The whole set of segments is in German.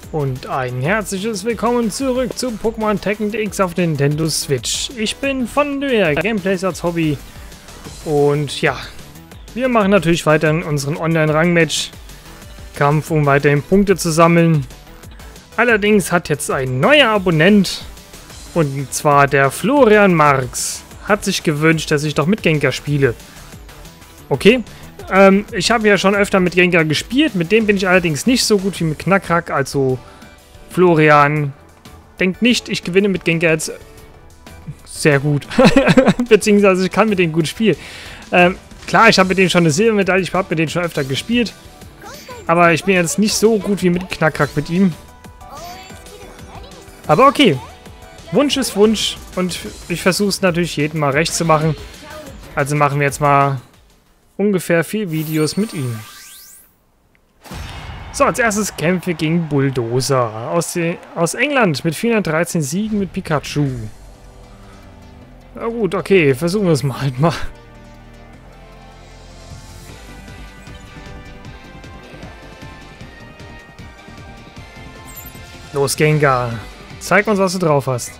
Und ein herzliches Willkommen zurück zu Pokémon Tekken DX auf Nintendo Switch. Ich bin von der Gameplays als Hobby und ja, wir machen natürlich weiterhin unseren Online-Rang-Match-Kampf, um weiterhin Punkte zu sammeln. Allerdings hat jetzt ein neuer Abonnent, und zwar der Florian Marx, hat sich gewünscht, dass ich doch mit Gengar spiele. Okay. Ich habe ja schon öfter mit Gengar gespielt, mit dem bin ich allerdings nicht so gut wie mit Knackrack, also Florian, denkt nicht, ich gewinne mit Gengar jetzt sehr gut, beziehungsweise ich kann mit dem gut spielen. Klar, ich habe mit dem schon eine Silbermedaille, ich habe mit dem schon öfter gespielt, aber ich bin jetzt nicht so gut wie mit Knackrack mit ihm. Aber okay, Wunsch ist Wunsch und ich versuche es natürlich jedem mal recht zu machen, also machen wir jetzt mal ungefähr 4 Videos mit ihm. So, als erstes Kämpfe gegen Bulldozer aus England mit 413 Siegen mit Pikachu. Na gut, okay, versuchen wir es mal halt mal. Los, Gengar. Zeig uns, was du drauf hast.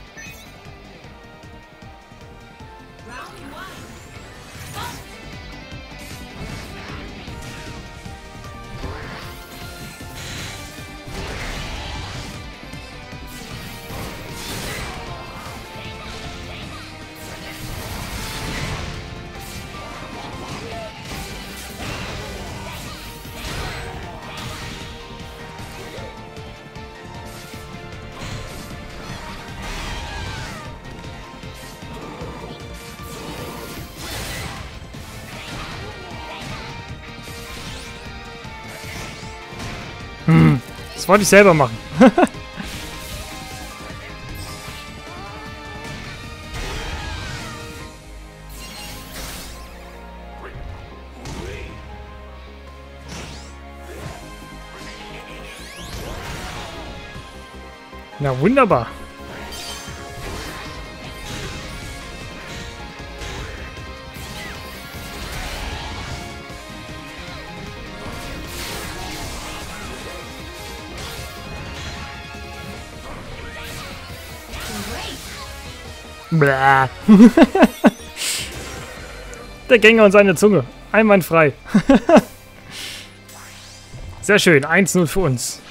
Das wollte ich selber machen. Na wunderbar. Blah. Der Gengar und seine Zunge. Einwandfrei. Sehr schön. 1-0 für uns.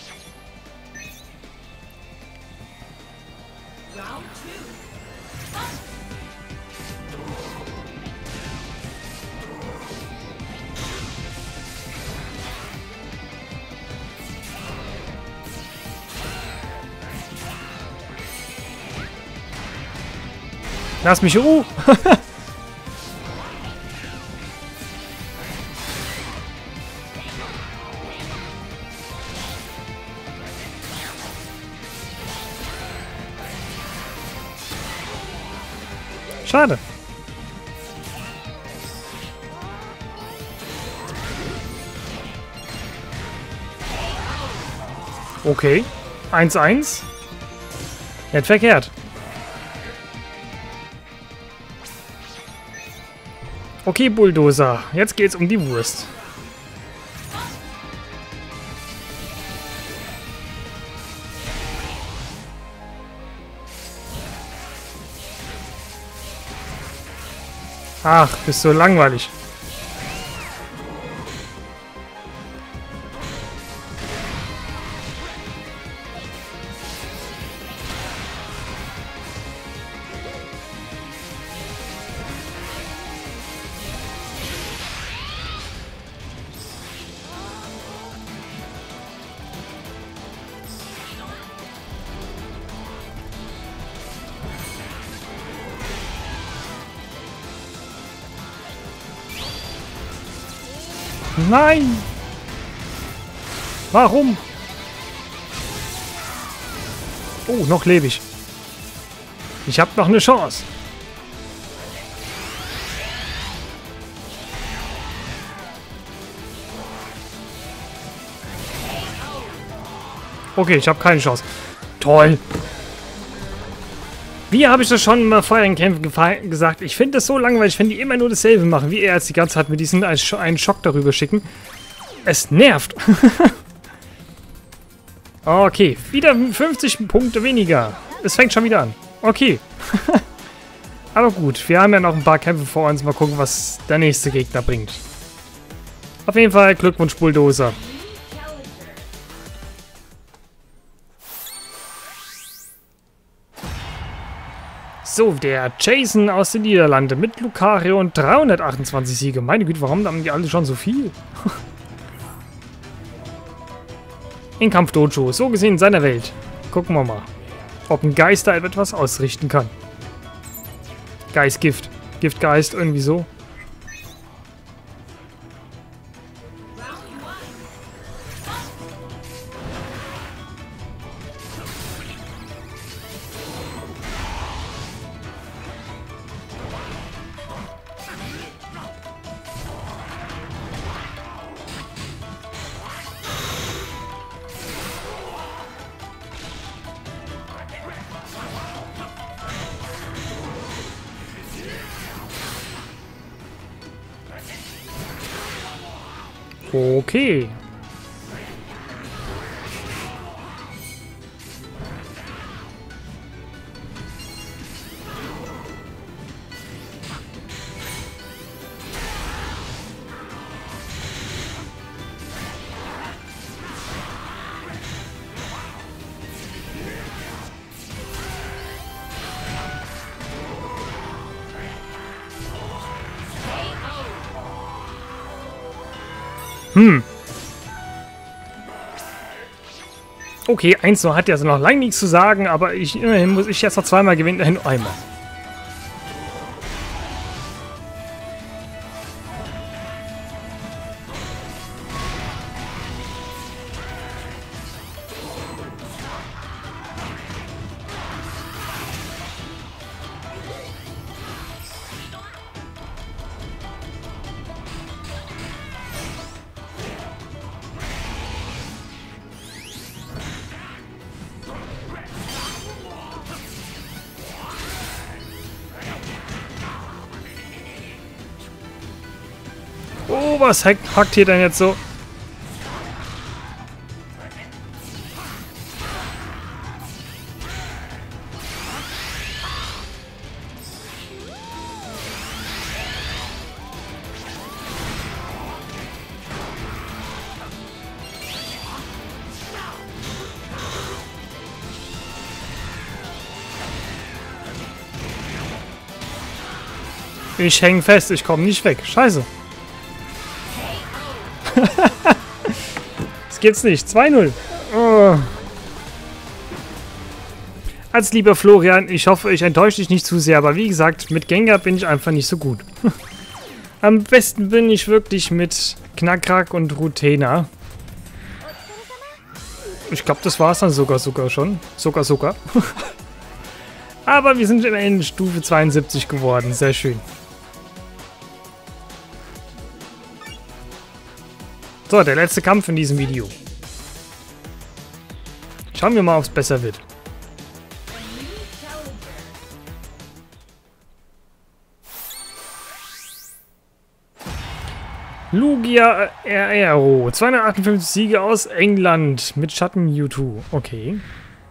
Lass mich in Ruhe. Schade. Okay. 1-1. Nicht verkehrt. Okay, Bulldozer. Jetzt geht's um die Wurst. Ach, bist so langweilig. Nein! Warum? Oh, noch lebe ich. Ich habe noch eine Chance. Okay, ich habe keine Chance. Toll. Wie habe ich das schon mal vorher in Kämpfen gesagt? Ich finde das so langweilig, wenn die immer nur dasselbe machen, wie er jetzt die ganze Zeit mit diesem einen Schock darüber schicken. Es nervt. Okay, wieder 50 Punkte weniger. Es fängt schon wieder an. Okay. Aber gut, wir haben ja noch ein paar Kämpfe vor uns. Mal gucken, was der nächste Gegner bringt. Auf jeden Fall Glückwunsch, Bulldozer. So, der Jason aus den Niederlanden mit Lucario und 328 Siege. Meine Güte, warum haben die alle schon so viel? In Kampfdojo, so gesehen in seiner Welt. Gucken wir mal, ob ein Geist da etwas ausrichten kann. Geist, Giftgeist, irgendwie so. Okay. Okay, 1-0 hat ja also noch lange nichts zu sagen, aber immerhin muss ich jetzt noch zweimal gewinnen, nur einmal. Oh, was hackt hier denn jetzt so? Ich hänge fest, ich komme nicht weg. Scheiße. Das gibt's nicht. 2-0. Oh. Als lieber Florian, ich hoffe, ich enttäusche dich nicht zu sehr, aber wie gesagt, mit Gengar bin ich einfach nicht so gut. Am besten bin ich wirklich mit Knackrack und Rutena. Ich glaube, das war es dann sogar schon. Sogar. Aber wir sind immerhin Stufe 72 geworden. Sehr schön. So, der letzte Kampf in diesem Video. Schauen wir mal, ob es besser wird. Lugia Aero. 258 Siege aus England mit Schatten Mewtwo. Okay.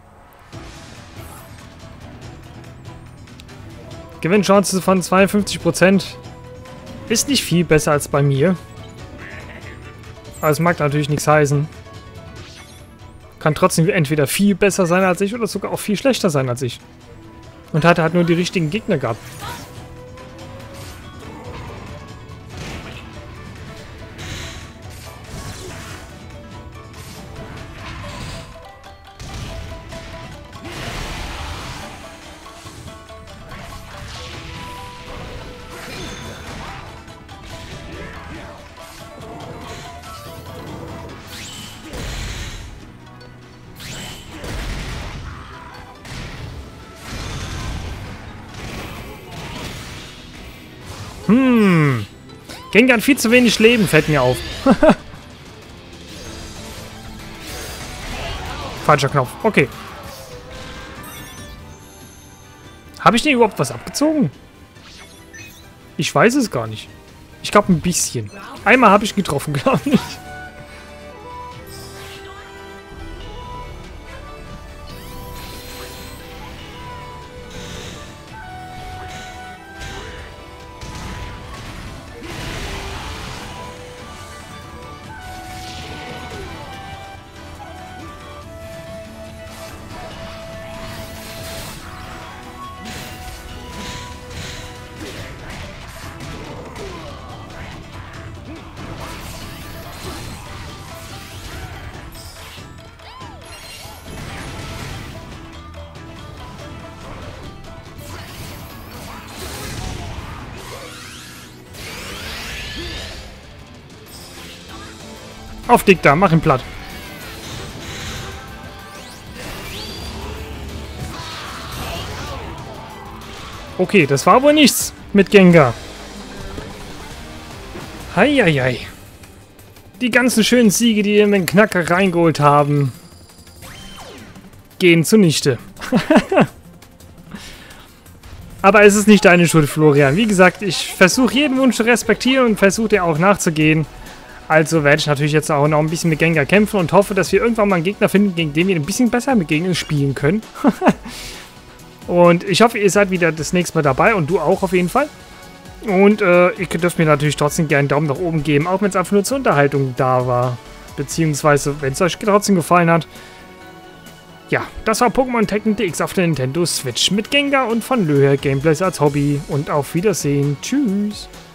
Gewinnchance von 52%. Ist nicht viel besser als bei mir. Aber es mag natürlich nichts heißen. Kann trotzdem entweder viel besser sein als ich oder sogar auch viel schlechter sein als ich. Und hat halt nur die richtigen Gegner gehabt. Gengar hat viel zu wenig Leben, fällt mir auf. Falscher Knopf. Okay. Habe ich denn überhaupt was abgezogen? Ich weiß es gar nicht. Ich glaube ein bisschen. Einmal habe ich getroffen, glaube ich. Auf dick da, mach ihn platt. Okay, das war wohl nichts mit Gengar. Heieiei. Die ganzen schönen Siege, die wir in den Knacker reingeholt haben, gehen zunichte. Aber es ist nicht deine Schuld, Florian. Wie gesagt, ich versuche jeden Wunsch zu respektieren und versuche dir auch nachzugehen. Also werde ich natürlich jetzt auch noch ein bisschen mit Gengar kämpfen und hoffe, dass wir irgendwann mal einen Gegner finden, gegen den wir ein bisschen besser mit Gegnern spielen können. Und ich hoffe, ihr seid wieder das nächste Mal dabei und du auch auf jeden Fall. Und ihr dürft mir natürlich trotzdem gerne einen Daumen nach oben geben, auch wenn es einfach nur zur Unterhaltung da war. Beziehungsweise, wenn es euch trotzdem gefallen hat. Ja, das war Pokémon Tekken DX auf der Nintendo Switch mit Gengar und von Löher Gameplays als Hobby. Und auf Wiedersehen. Tschüss.